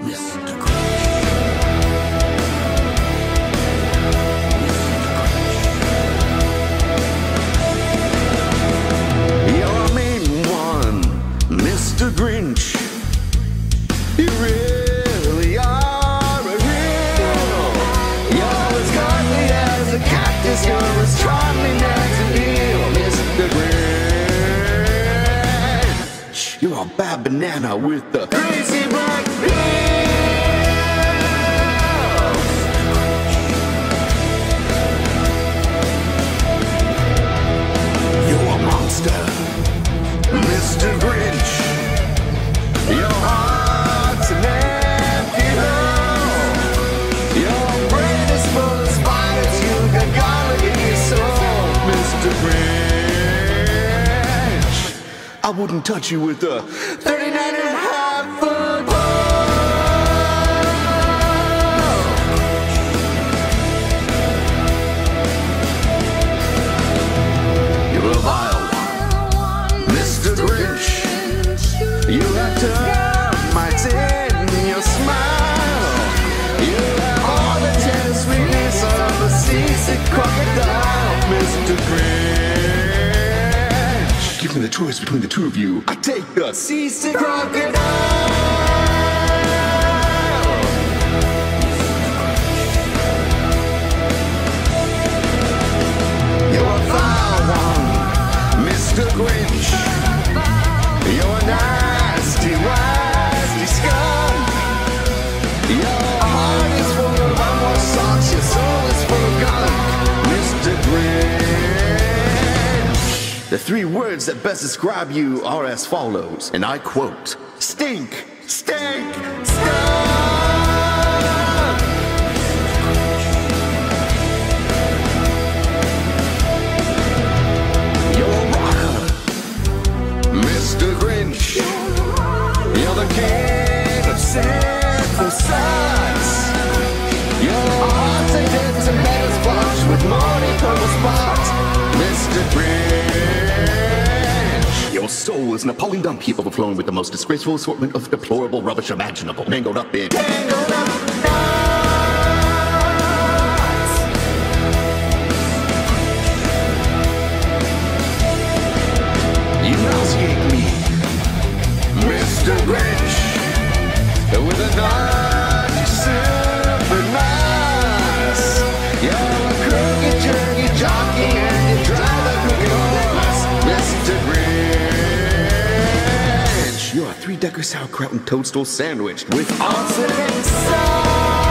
Mr. Grinch. You're a mean one, Mr. Grinch. You really are a hero. You're as godly as a cactus. You're as charming as an eel, Mr. Grinch. You're a bad banana with the crazy black pills. You're a monster, Mr. Grinch. Your heart's an empty hole. Your brain is full of spiders. You got garlic in your soul, Mr. Grinch. I wouldn't touch you with a 39.5-foot pole. You're a vile one, Mr. Grinch. You have termites in your smile. You have all the tender sweetness of a seasick crocodile, Mr. Grinch. Give me the choice between the two of you. I take the seasick crocodile. You're a foul one, Mr. Grinch. You're a nasty, nasty scum. Your heart is full of unwashed socks. Your soul is full of gunk, Mr. Grinch. The three words that best describe you are as follows, and I quote: stink, stink, stink. You're a rocker, Mr. Grinch. You're the king of sinful sights. Your heart's a dead tomato splotch with morning purple spots, Mr. Grinch. Your soul is an appalling dump heap overflowing with the most disgraceful assortment of deplorable rubbish imaginable, mangled up in tangled up knots. You nauseate me, Mr. Grinch, with a naughty super mass. You're a crooked jerky jockey and you drive a crooked horse, Mr. Grinch. You're a three-decker sauerkraut and toadstool sandwich with awesome sauce.